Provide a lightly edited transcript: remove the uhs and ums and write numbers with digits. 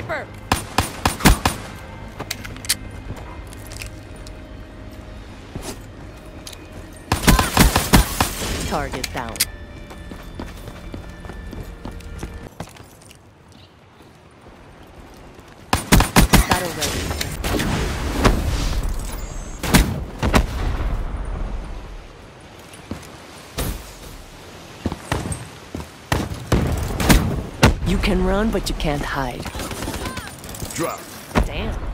sniper! Target down. Battle ready. You can run, but you can't hide. Drop. Damn.